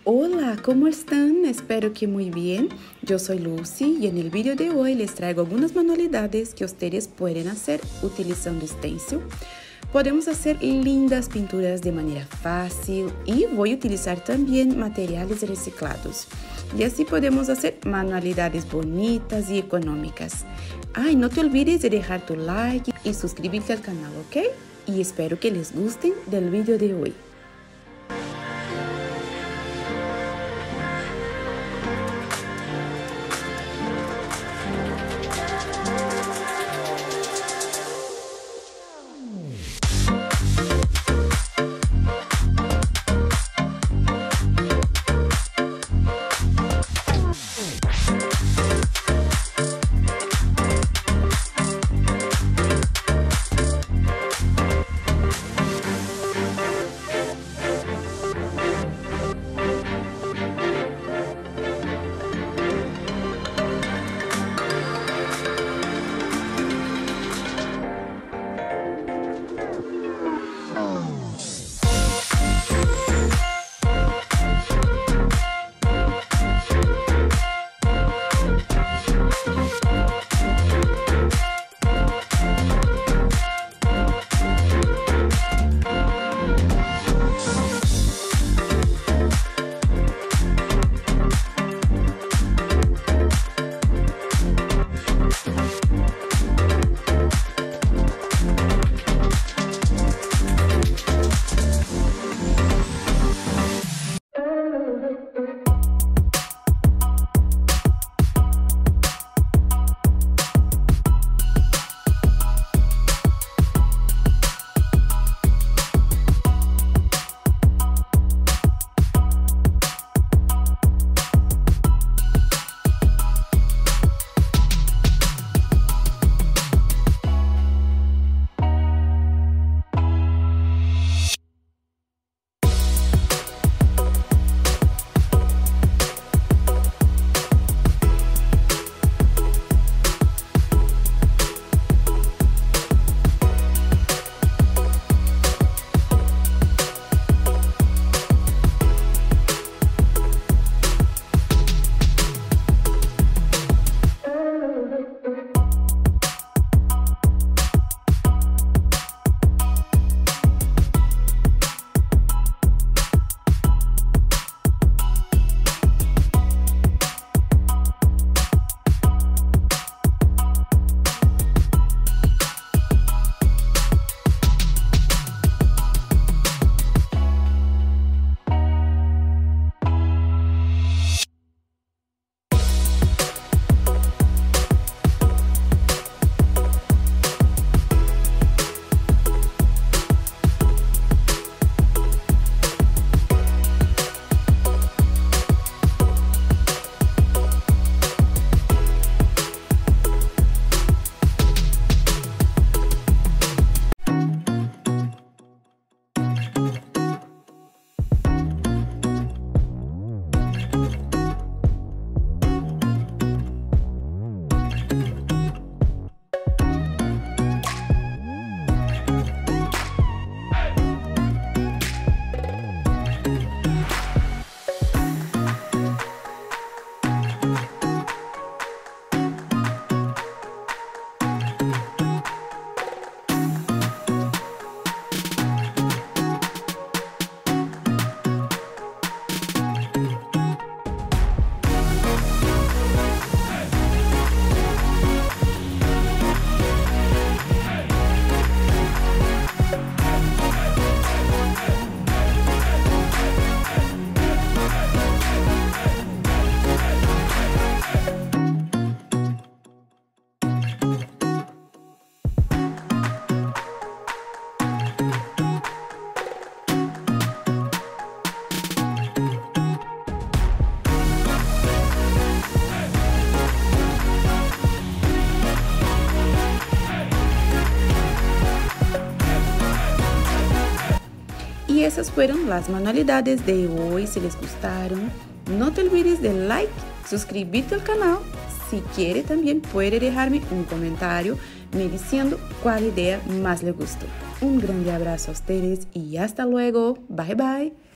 Hola, ¿cómo están? Espero que muy bien. Yo soy Lucy y en el vídeo de hoy les traigo algunas manualidades que ustedes pueden hacer utilizando stencil. Podemos hacer lindas pinturas de manera fácil y voy a utilizar también materiales reciclados. Y así podemos hacer manualidades bonitas y económicas. Ay, no te olvides de dejar tu like y suscribirte al canal, ¿ok? Y espero que les gusten del vídeo de hoy. Y esas fueron las manualidades de hoy. Si les gustaron, no te olvides de like, suscribirte al canal. Si quiere también puede dejarme un comentario me diciendo cuál idea más le gustó. Un grande abrazo a ustedes y hasta luego. Bye bye.